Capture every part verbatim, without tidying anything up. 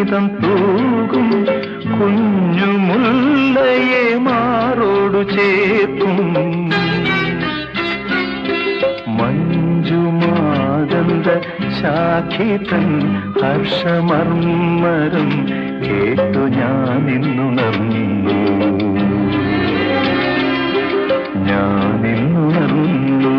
സുസ്മിതം തൂകും കുഞ്ഞുമുല്ലയെ മാറോടു ചേർക്കും മഞ്ജുമാതന്ത ശാഖിതൻ ഹർഷമർമ്മരം കേട്ടു ഞാനിന്നുണർന്നു ഞാനിന്നുണർന്നു.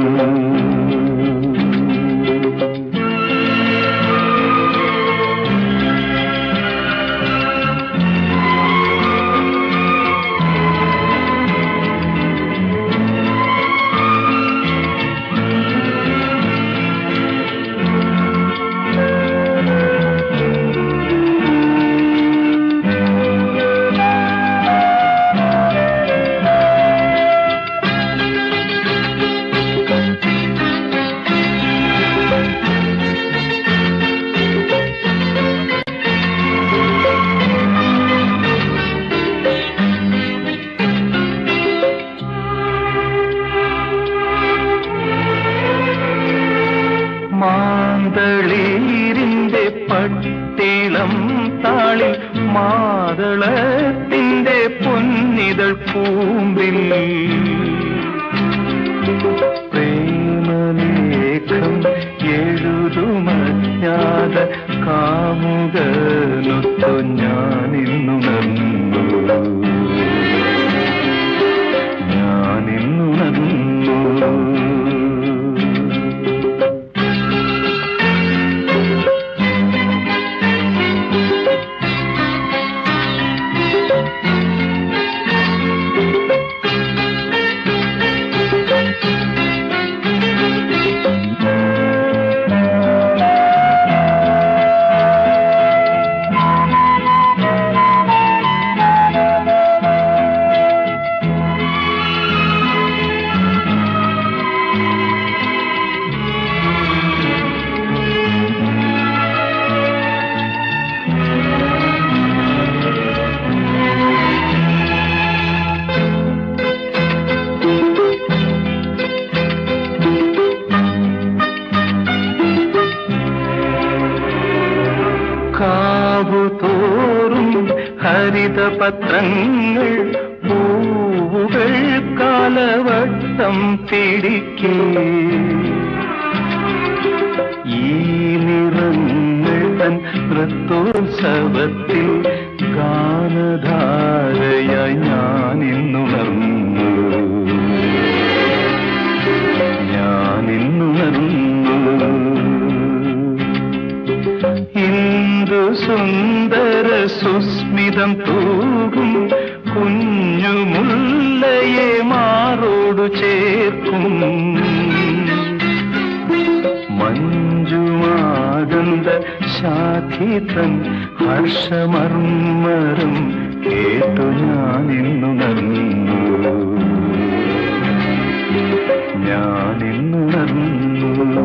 മാന്തളീരിന്റെ പട്ടിളം താളിൽ മാതളത്തിന്റെ പൊന്നിതൾ കൂമ്പിൽ പ്രേമലേഖം എഴുതുമജ്ഞാത കാമുകനൊത്തു ഞാനിന്നുണർന്നു ഞാനിന്നുണർന്നു. കാവുതോറും ഹരിതപത്രങ്ങൾ പൂവുകൾ കാലവട്ടം പിടിക്കേ ഈ നിറങ്ങൾ തൻ നൃത്തോത്സവത്തിൽ ഗാനധാരയായി ഞാനിന്നുണർന്നു ഞാനിന്നുണർന്നു. ഇന്ദു സുന്ദര സുസ്മിതം തൂകും കുഞ്ഞുമുല്ലയെ മാറോടു ചേർക്കും മഞ്ജുമാതന്ത ശാഖിതൻ ഹർഷമർമ്മരം കേട്ടു ഞാനിന്നുണർന്നു ഞാനിന്നുണർന്നു.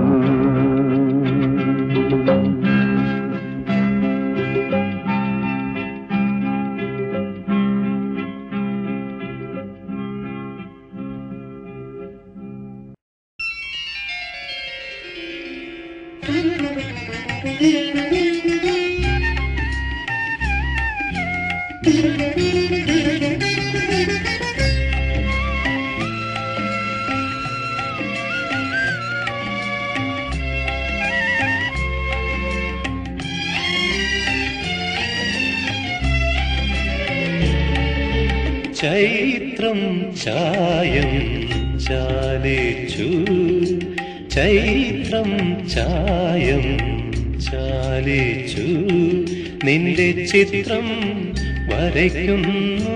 ചൈത്രം ചായം ചാലിച്ചു ചൈത്രം ചായം ചാലിച്ചു നിന്റെ ചിത്രം വരയ്ക്കുന്നു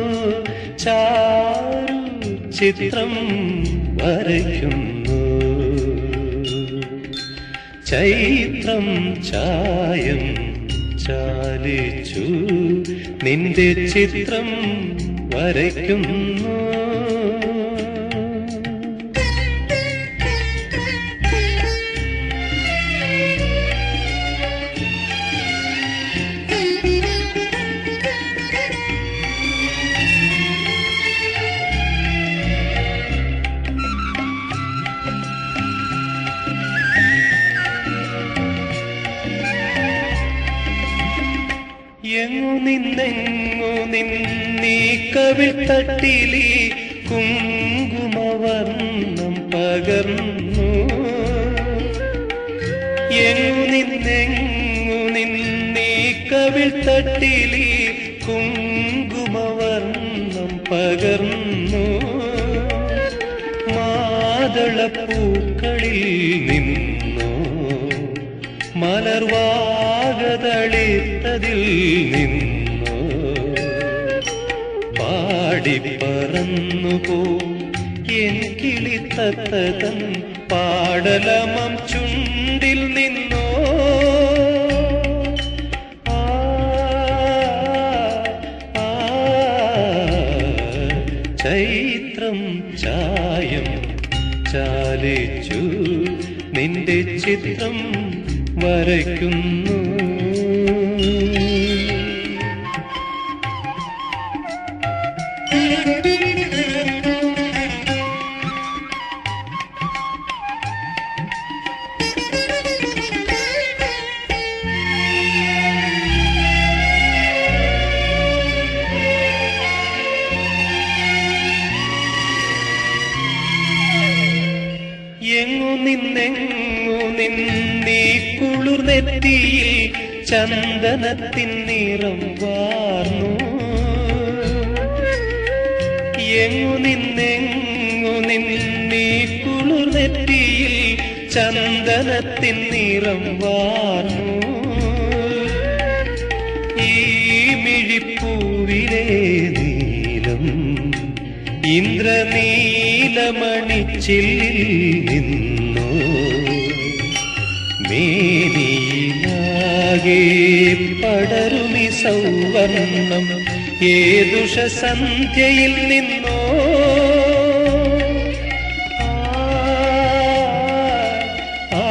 ചാരു ചിത്രം വരയ്ക്കുന്നു ചൈത്രം ചായം ചാലിച്ചു നിന്റെ ചിത്രം വരയ്ക്കുന്നു. എങ്ങു നിന്നെങ്ങു നിന്നീ കവിൾ തട്ടിലി കുങ്കുമവർണ്ണം പകർന്നു. എങ്ങു നിന്നെങ്ങു നിന്നീ കവിൾ തട്ടിലി കുങ്കുമവർണ്ണം പകർന്നു. മാതളപ്പൂക്കളിൽ നിന്നു മലർവാകതളിത്തതിൽ നിന്നു പാടിപ്പറന്നു പോ എൻ കിളിത്തത്തൻ പാടലമം ചുണ്ടിൽ നിന്നോ. ആ ആ ചൈത്രം ചായം ചാലിച്ചു നിന്റെ ചിത്രം വരയ്ക്കുന്നു. എങ്ങു നിന്നെങ്ങു നിന്നീ കുളിർനെറ്റിയിൽ ചന്ദനത്തിൻ നിറം വാർന്നു. എങ്ങു നിന്നെങ്ങു നിന്നീ കുളിർനെറ്റിയിൽ ചന്ദനത്തിൻ നിറം വാർന്നു. ഈ മിഴിപ്പൂവിലെ നീലം ഇന്ദ്രനീലമണിച്ചില്ലിൽ നിന്നു മേനിയിലാകെ പടരുമി സൗവർണം ഏതുഷ സന്ധ്യയിൽ നിന്നോ. ആ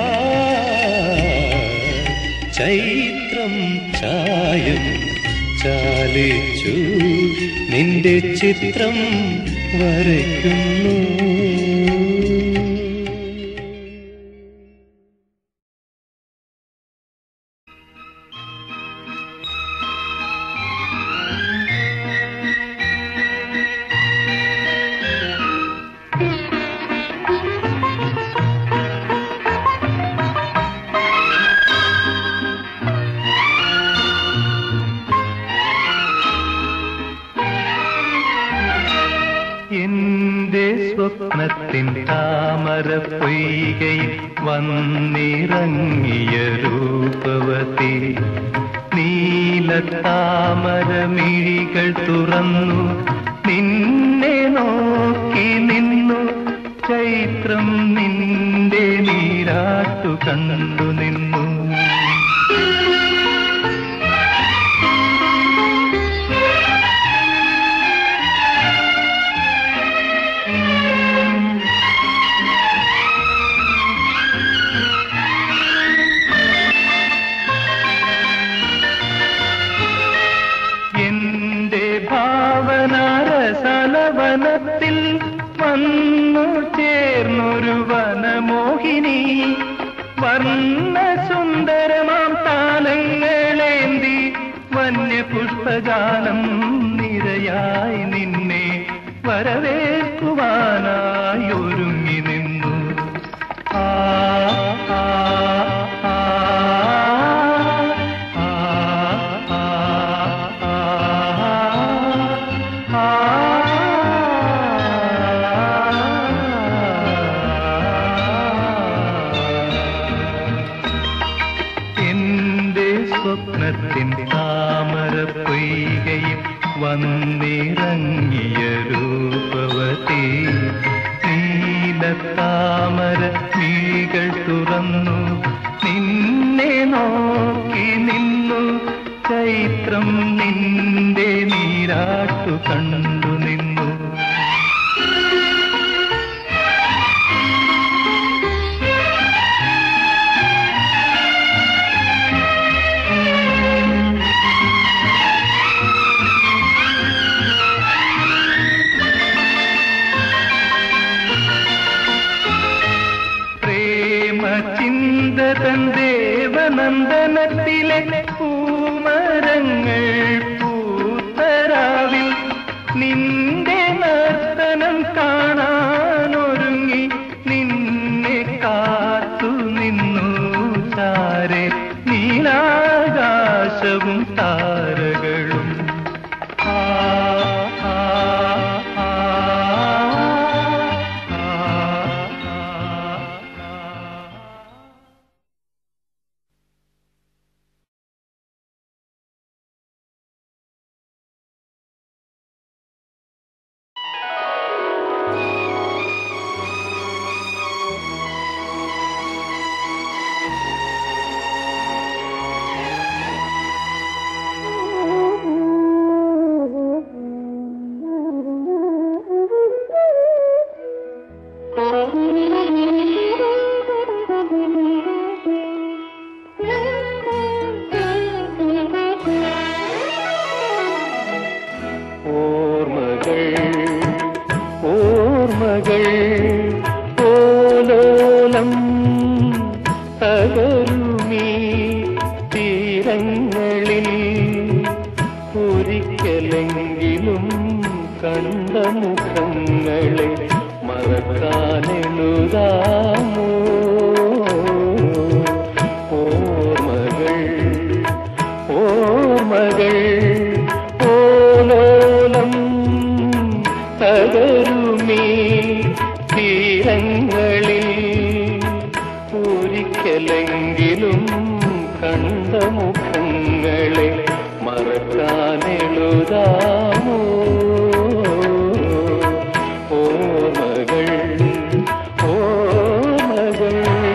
ചൈത്രം ചായം ചാലിച്ചു നിന്റെ ചിത്രം വരയ്ക്കുന്നു. എന്റെ സ്വപ്നത്തിൻ താമര പൊയ്കയിൽ വന്നിറങ്ങിയ രൂപവതി നീലത്താമര മിഴികൾ തുറന്നു നിന്നെ നോക്കി നിന്നു. ചൈത്രം നിന്റെ നീരാട്ടു കണ്ടു നിന്നു. ഭാവനാരസലവനത്തിൽ വന്നു ചേർന്നൊരു വനമോഹിനി വർണ്ണ സുന്ദരമാം താലങ്ങളേന്തി വന്യപുഷ്പജാലം നിരയായി നിന്നെ വരവേൽക്കുവാനായി ഒരുങ്ങി നിന്നു. ആ ആ ആ സ്വപ്നത്തിൻ താമര പൊയ്കയിൽ വന്നിറങ്ങിയ രൂപവതി നീലത്താമര മിഴികൾ തുറന്നു നിന്നെ നോക്കി നിന്നു. ചൈത്രം നിന്റെ നീരാട്ടു കണ്ടു നിന്നു. ചിന്തതൻ ദേവനന്ദനത്തിലെ പൂമരങ്ങൾ തകരുമീ തീരങ്ങളിൽ ഒരിക്കലെങ്കിലും കണ്ട മുഖങ്ങളെ മറക്കാനെഴുതാമോ? ഓർമ്മകൾ ഓർമ്മകൾ ഓലോലം തകരുമീ തീരങ്ങളിൽ ഒരിക്കലെങ്കിലും കണ്ട മുഖങ്ങളെ മറക്കാനെഴുതാമോ? ഓർമ്മകൾ ഓർമ്മകൾ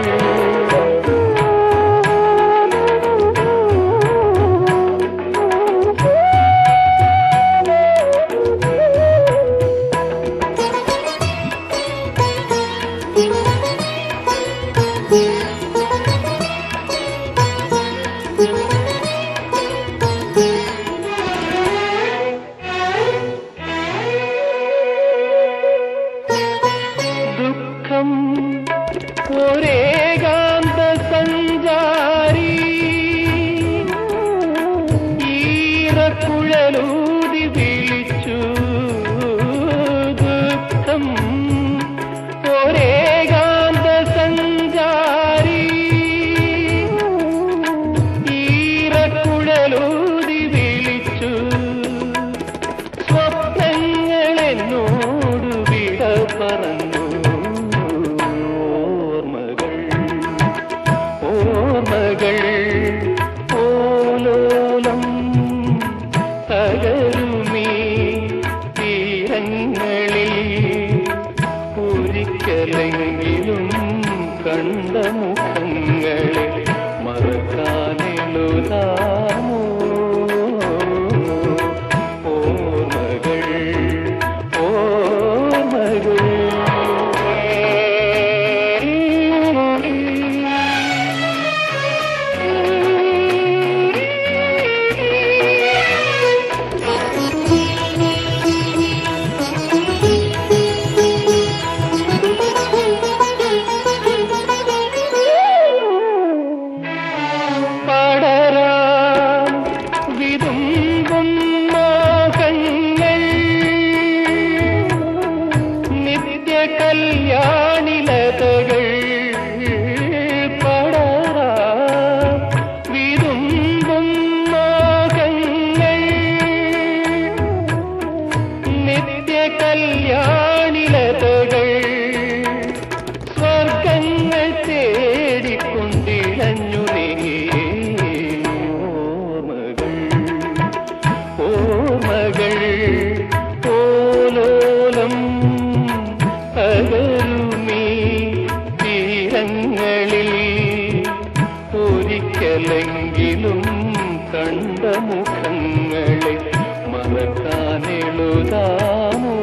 ഒരേകാന്ത സഞ്ചാരി ഈറക്കുഴലൂതി വിളിച്ചു ദുഃഖം. ഒരേകാന്ത സഞ്ചാരി ഈറക്കുഴലൂതി വിളിച്ചു സ്വപ്നങ്ങളെന്നോട് വിട പറഞ്ഞു. ഓർമ്മകൾ ഓലോലം തകരുമീ തീരങ്ങളിൽ ഒരിക്കലെങ്കിലും കണ്ട മുഖങ്ങളെ മറക്കാനെഴുതാമോ? ഓർമ്മകൾ ഓർമ്മകൾ കല്യാണിലതകൾ പടരാ വിതുമ്പും മോഹങ്ങൾ നിത്യ കല്യാണിലതകൾ സ്വർഗങ്ങൾ തേടിക്കൊണ്ടിഴഞ്ഞു നീങ്ങി. ഓർമ്മകൾ ഓർമ്മകൾ ഓലോലം തകരുമീ തീരങ്ങളിൽ ഒരിക്കലെങ്കിലും കണ്ട മുഖങ്ങളെ മറക്കാനെഴുതാമോ?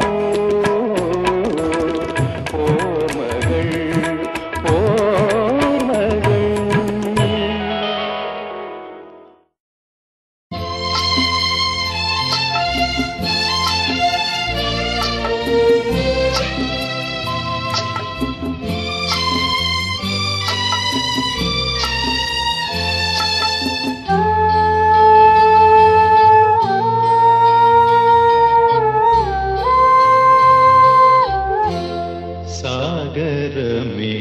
ഓർമ്മകൾ ഓർമ്മകൾ സാഗരമേ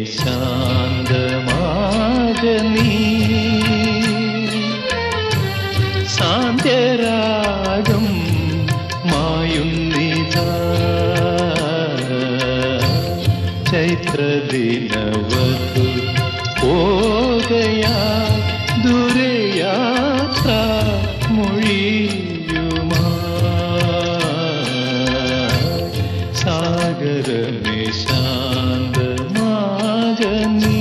ശാന്തമാകനീ സാന്ത്യരാഗം മായുന്നിതാ ചൈത്രദിനവധു പോകയാ ദൂരയാത്ര മൊഴിയുമാ സാഗരമേ ശാന്തമാകനീ.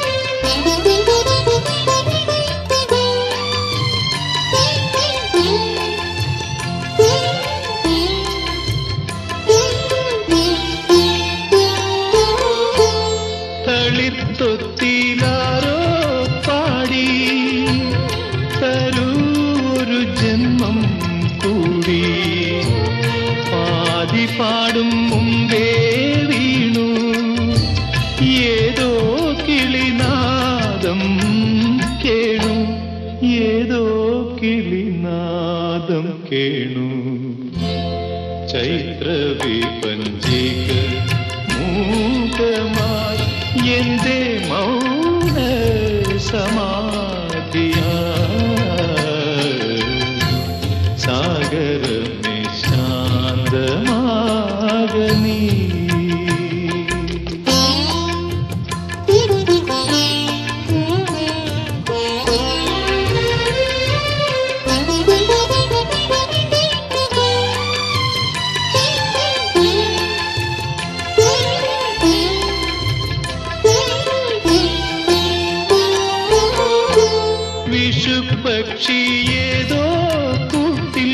Thank you. വേണു ചൈത്രവിപഞ്ചിക മൂകമായി എന്റെ മൗന സമാധിയാ സാഗരമേ ശാന്തമാകനീ പക്ഷിയേതോ കൂട്ടിൽ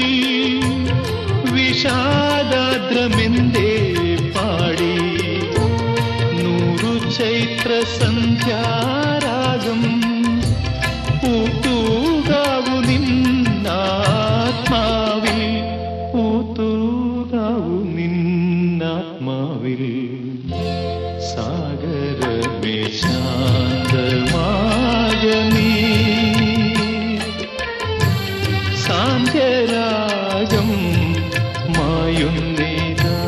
വിഷാദാദ്രമെന്തേ പാടി നൂറു ചൈത്ര സന്ധ്യാരാഗം പൂത്തൂകാവു നിന്നാത്മാവിൽ പൂത്തൂകാവു നിന്നാത്മാവിൽ സാഗരമേ ശാന്തമാകനീ സാന്ധ്യരാഗം മായുന്നിതാ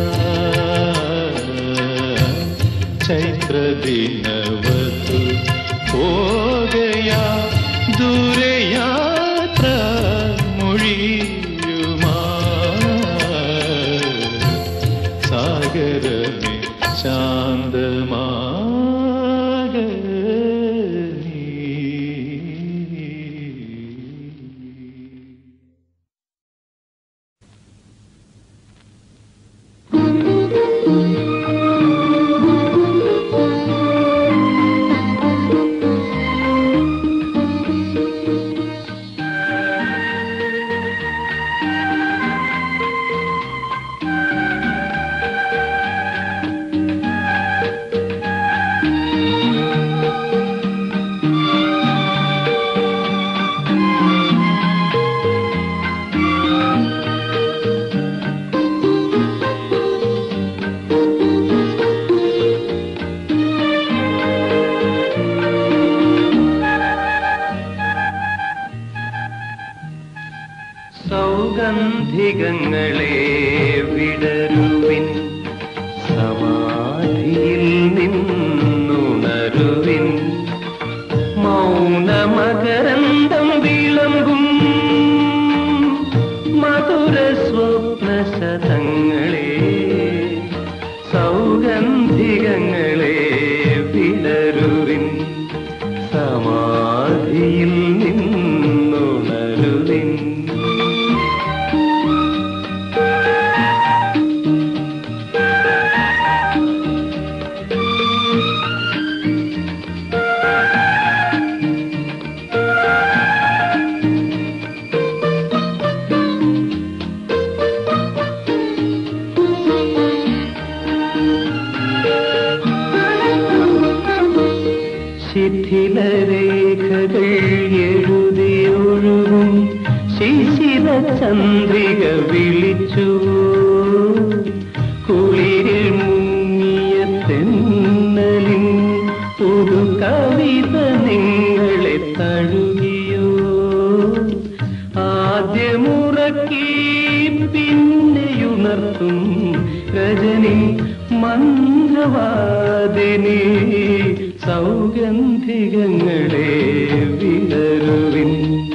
ചൈത്രദിനവതു പോകയാ ദൂരയാത്ര മൊഴിയുമാ സാഗരമേ ശാന്തമാ സൗഗന്ധികങ്ങളെ വിടരുവിൻ സമാധിയിൽ നിന്നുണരുവിൻ മൗനമകരന്തം വിളമ്പും മധുര സ്വപ്നശതങ്ങളെ സൗഗന്ധികങ്ങളെ വിടരുവിൻ സമാധിയിൽ നിന്നുണരുവിൻ ശിഥിലരേഖകൾ എഴുതിയൊഴുകും ശിശിര ചന്ദ്രിക വിളിച്ചു കുളിരിൽ മുങ്ങിയ തെന്നലിൻ ഒരു കവിത നിങ്ങളെ തഴുകിയോ ആദ്യമുറക്കി പിന്നെയുണർത്തും രജനി മന്ത്രവാദിനി സൗഗന്ധികങ്ങളെ വിടരുവിൻ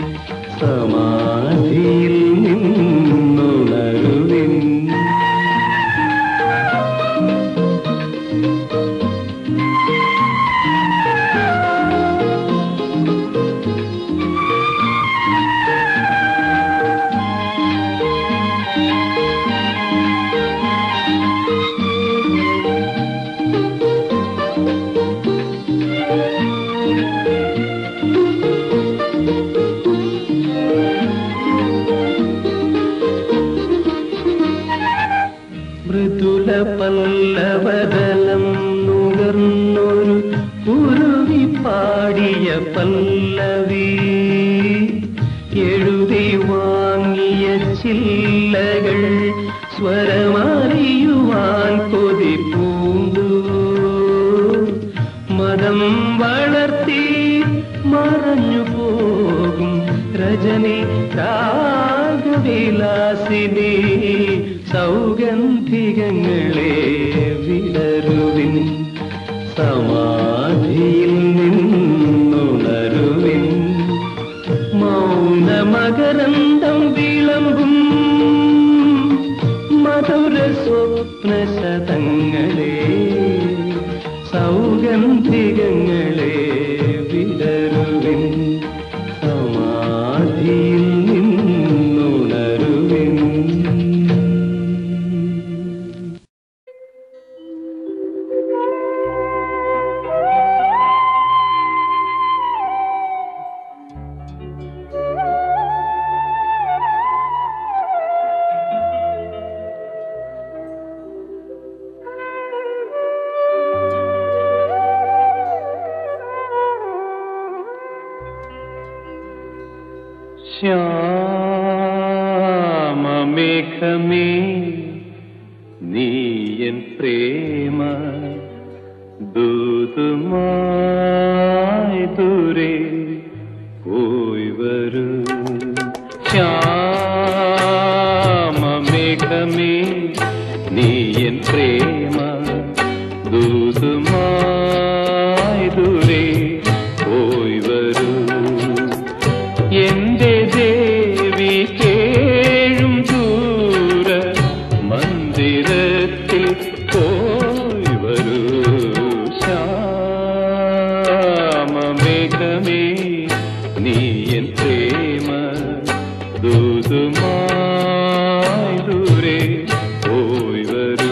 സമാധിയിൽ നിന്നുണരുവിൻ മൃദുല പല്ലവദലം നുകർന്നൊരു കുരുവി പാടിയ പല്ലവി എഴുതി വാങ്ങിയ ചില്ലകൾ സ്വരമറിയുവാൻ കൊതി പൂണ്ടു മതം വളർത്തി മറഞ്ഞു പോകും രജനി രാഗ വിലാസിനി സൗഗന്ധികങ്ങളെ വിടരുവിൻ, സമാധിയിൽ നിന്നുണരുവിൻ, മൗനമകരന്തം വിളമ്പും മധുര സ്വപ്നശതങ്ങളെ സൗഗന്ധികങ്ങളെ വിടരുവിൻ, സമാധിയിൽ നിന്നുണരുവിൻ. ശ്യാമമേഘമേ നീയൻ പ്രേമ ദൂതുമായി ദൂരെ പോയി വരൂ. ശ്യാമമേഘമേ നീയൻ പ്രേമ ദൂതുമായി ദൂരെ പോയി വരൂ. എന്റെ ദേവി കേഴും ദൂര മന്ദിരത്തിൽ പോയി വരൂ. ശ്യാമമേഘമേ നീയൻ പ്രേമ ദൂതുമായി ദൂരെ പോയി വരൂ.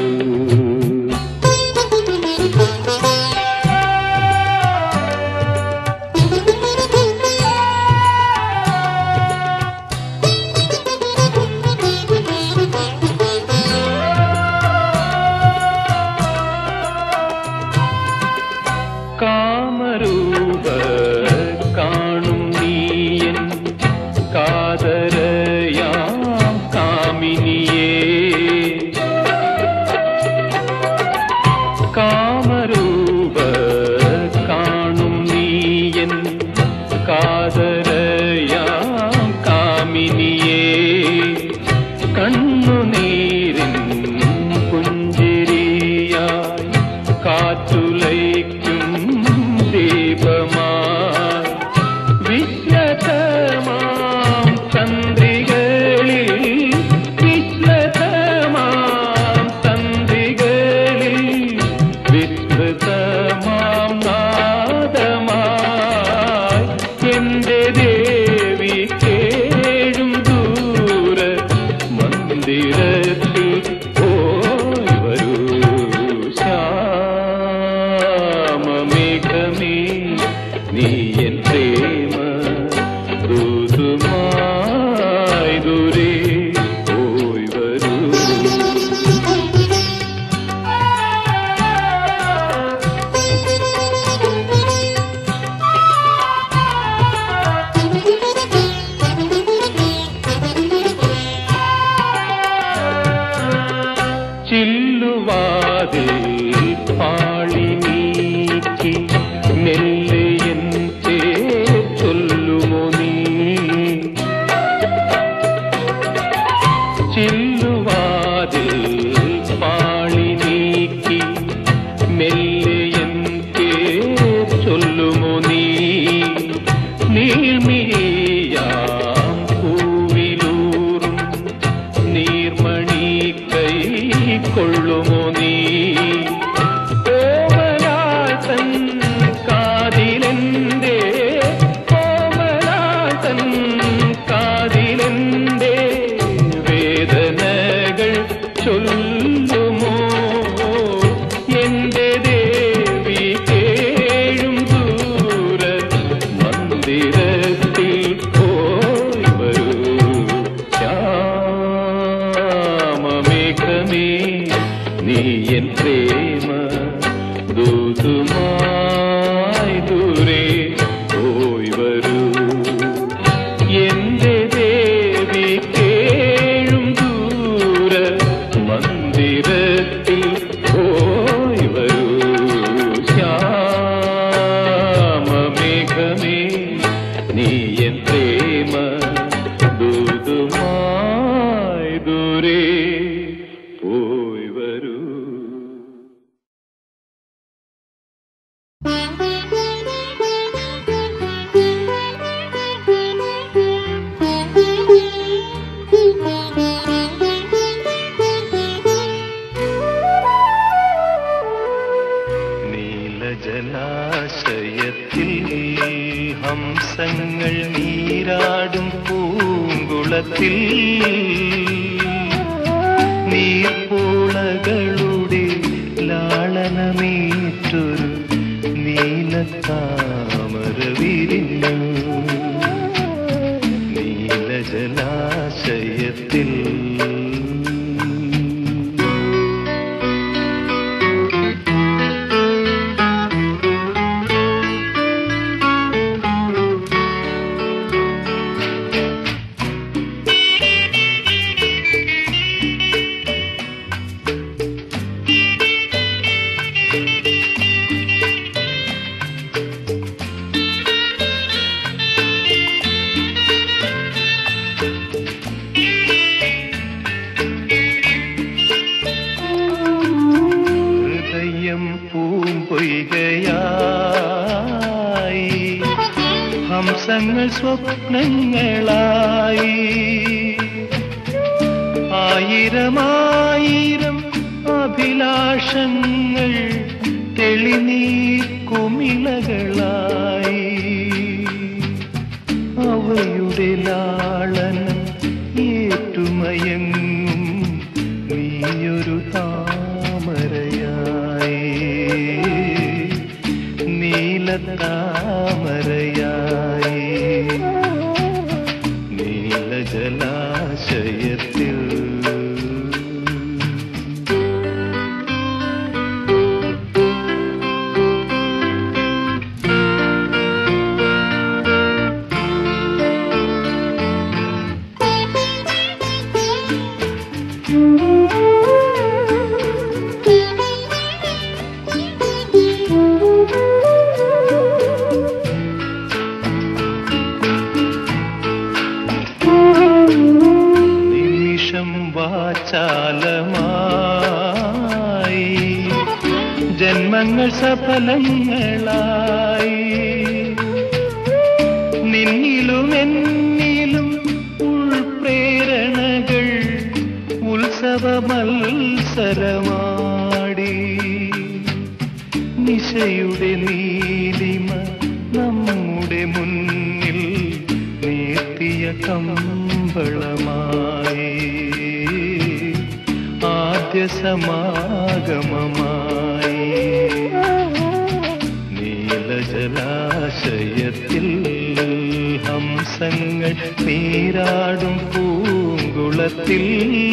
കാമരൂപ കാണും നീയൻ കാതരയാം കാമിനിയേ. കാമരൂപ കാണും നീയൻ കാതരയാം കാമിനിയേ. കണ്ണുനീരിൻ പുഞ്ചിരിയായി കാറ്റുലയ്ക്കും ദീപമായി വിശ്വതമാം ചന്ദ്രികളിൽ വിശ്വതമാം ചന്ദ്രികളിൽ വിസ്മൃതമാം നാദമായി എന്റെ ദേവി കേഴും ദൂര മന്ദിരത്തിൽ പോയി വരൂ. ശ്യാമമേഘമേ നീയൻ പ്രേമ ദൂതുമായി ദൂരെ പോയി വരൂ. ചില്ലുവാതിൽ പാളി നീക്കി നെല്ലയൻ ചൊല്ലുമോ നീ. ചില്ലുവാതിൽ പാളി നീക്കി നെല്ലയൻ ചൊല്ലുമോ നീ. നീർമിഴിയാം പൂവിലൂറും നീർമണി കൈ കൊള്ളുമോ നീ. കോമലാൽ തൻ കാതിലെന്തേ കോമലാൽ തൻ കാതിലെന്തേ വേദനകൾ ചൊല്ലുമോ. എന്റെ ദേവി കേഴും ദൂര മന്ദിരത്തിൽ പോയി വരൂ. ശ്യാമമേഘമേ നീയൻ പ്രേമ ദൂതുമായി ദൂരെ പോയി വരൂ. എന്റെ ദേവി കേഴും ദൂര മന്ദിരത്തിൽ പോയി വരൂ. ശ്യാമമേഘമേ നീയൻ പ്രേമ ദൂതുമായി ദൂരെ പോയി വരൂ. നീലജലാശയത്തിൽ ഹംസങ്ങൾ നീരാടും പൂങ്കുളത്തിൽ നീർപ്പൂളകളുടെ ലാളനമേറ്റൊരു നീലത്താമര വിരിഞ്ഞു. നീലജലാശയത്തിൽ പൂമ്പൊയ്കയായി ഹംസങ്ങൾ സ്വപ്നങ്ങളായി ആയിരമായിരം അഭിലാഷങ്ങൾ തെളിനീർ കുമിളകളായി അവയുടെ ലാളനം ഏറ്റുമയങ്ങും നീയൊരു താമരയായി നീലത്താമരയായി നീലജലാശയത്തിൽ വാചാലമായി ജന്മങ്ങൾ സഫലങ്ങളായി നിന്നിലും എന്നിലും ഉൾപ്രേരണകൾ ഉത്സവ മത്സരമാടി നിശയുടെ നീലിമ നമ്മുടെ മുന്നിൽ നീർത്തിയ കമ്പളമായി ആദ്യ സമാഗമമായി നീലജലാശയത്തിൽ ഹംസങ്ങൾ നീരാടും പൂങ്കുളത്തിൽ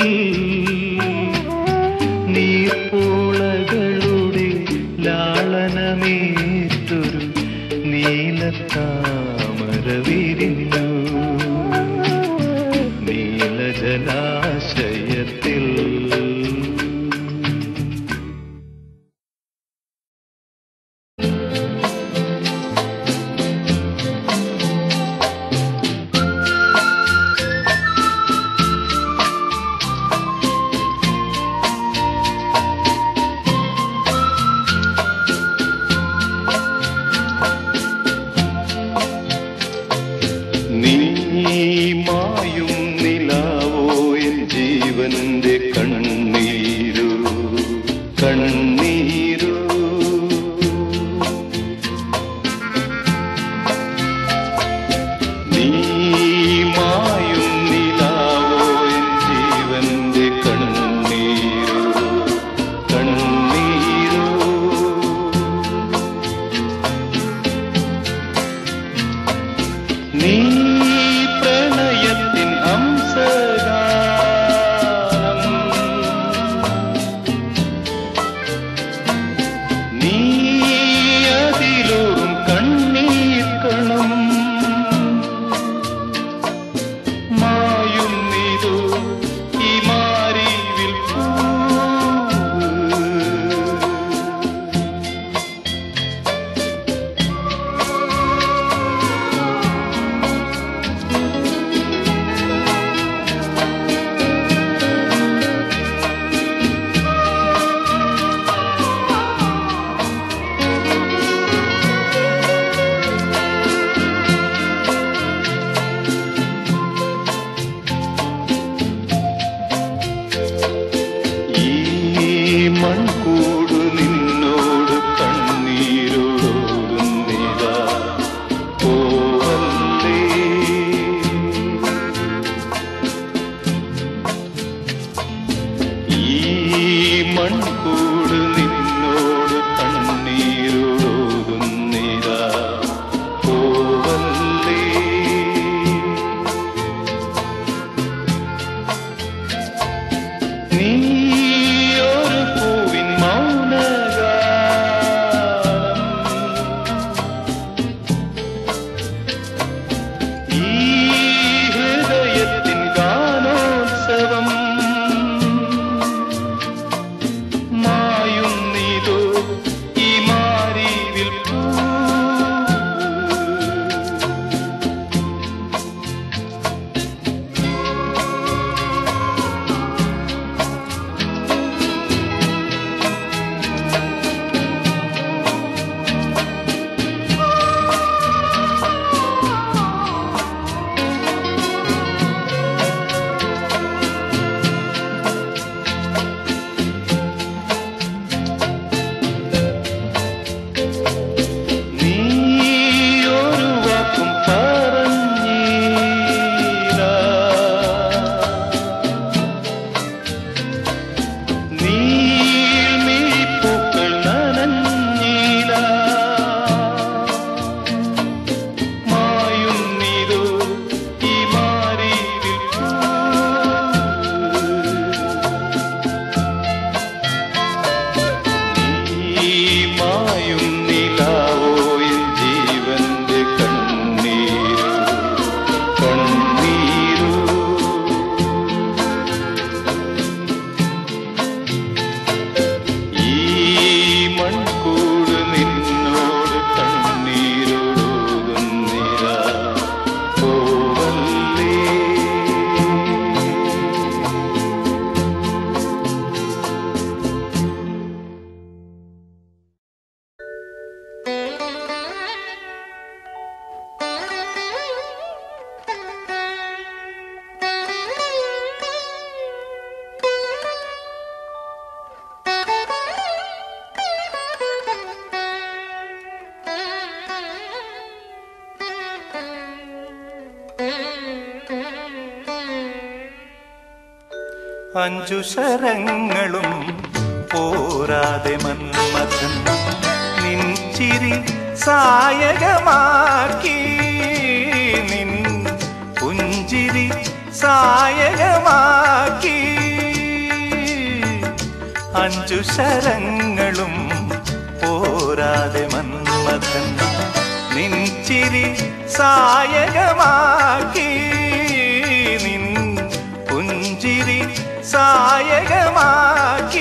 നീർപ്പൂളകളുടെ ലാളനമേറ്റൊരു നീലത്താമര വിരിഞ്ഞു. നീലജലാശയത്തിൽ മായും നിലാവോ എൻ ജീവന്റെ കണ്ണീരു കണ്ണീരു നീ മായും നിലാവോ എൻ ജീവന്റെ കണ്ണീരു കണ്ണീരു നീ പ്രണയത്തിൻ ഹംസഗാനം മൺകൂട് നിന്നോട് കണ്ണീരോടുന്നിരാ പോവല്ലേ. നീ ഒരു പൂവിൻ മൗനഗാനം, ഈ ഹൃദയത്തിൻ ഗാനോത്സവം മായുന്നിതോ ഈ മാരിവിൽ പൂ. അഞ്ചു ശരങ്ങളും പോരാതെ മന്മഥൻ നിൻ ചിരി സായകമാക്കി, നിൻ പുഞ്ചിരി സായകമാക്കി. അഞ്ചു ശരങ്ങളും പോരാതെ മന്മഥൻ നിൻ ചിരി സായകമാക്കി, നിൻ പുഞ്ചിരി സായകമാക്കി.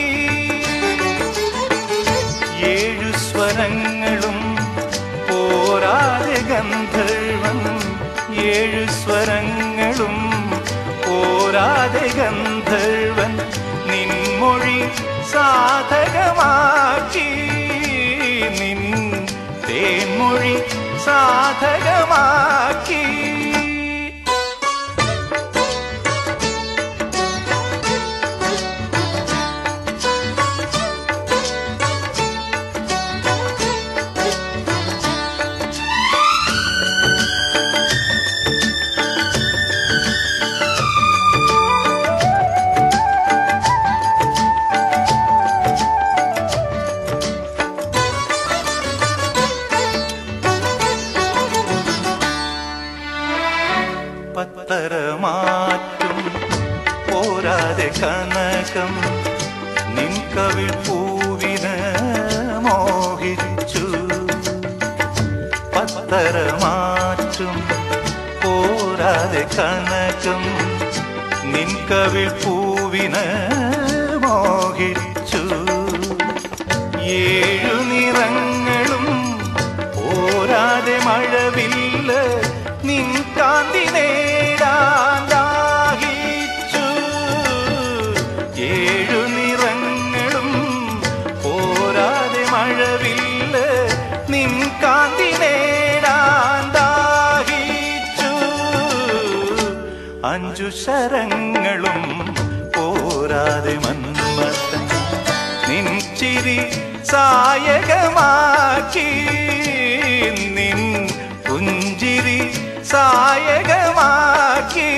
ഏഴു സ്വരങ്ങളും പോരാതെ ഗന്ധർവൻ, ഏഴു സ്വരങ്ങളും പോരാതെ ഗന്ധർവൻ നിൻമൊഴി സാധകമാക്കി, നിൻ തേൻമൊഴി സാധകമാക്കി. പത്തരമാറ്റും പോരാതെ കനകം നിൻ കവിൾ പൂവിന് മോഹിച്ചു. പത്തരമാറ്റും പോരാതെ കനകം നിൻ കവിൾ പൂവിന് മോഹിച്ചു. ഏഴു നിറങ്ങളും പോരാതെ മഴവില്ല നിൻ കാന്തി നേടാൻ ദാഹിച്ചു. ഏഴു നിറങ്ങളും പോരാതെ മഴവില്ല നിൻ കാന്തി നേടാൻ ദാഹിച്ചു. അഞ്ചു ശരങ്ങളും പോരാതെ മന്മഥൻ നിൻ ചിരി സായകമാക്കി, നിൻ പുഞ്ചിരി സായകമാക്കി.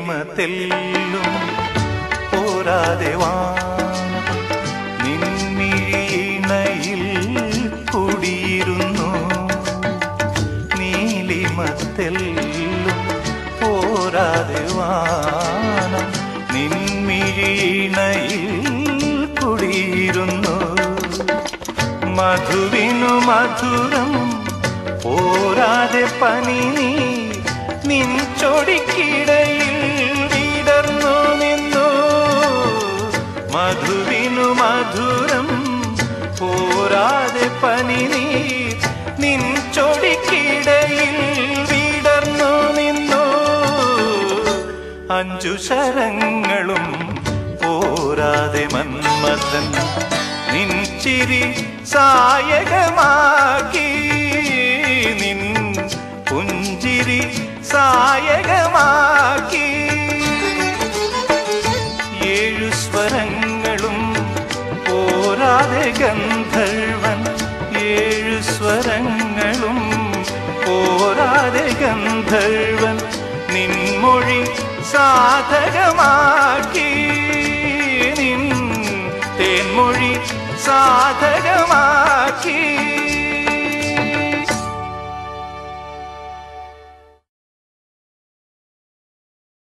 നീലിമതെല്ലും പോരാതെ വാനം നിൻമിഴിയിണയിൽ കുടിയിരുന്നു. നീലിമതെല്ലും പോരാതെ വാനം നിൻമിഴിയിണയിൽ കുടിയിരുന്നു. മധുവിനു മധുരം പോരാതെ പനിനീർ നിൻ ചൊടിക്കിടയിൽ വിടർന്നു നിന്നു. മധുവിനു മധുരം പോരാതെ പനിനീർ നിൻ ചൊടിക്കിടയിൽ വിടർന്നു നിന്നു. അഞ്ചു ശരങ്ങളും പോരാതെ മന്മഥൻ നിൻ ചിരി സായകമാക്കി. നിൻ പുഞ്ചിരി സായകമാക്കി. ഏഴു സ്വരങ്ങളും പോരാതെ ഗന്ധർവൻ. ഏഴു സ്വരങ്ങളും പോരാതെ ഗന്ധർവൻ നിൻമൊഴി സാധകമാക്കി.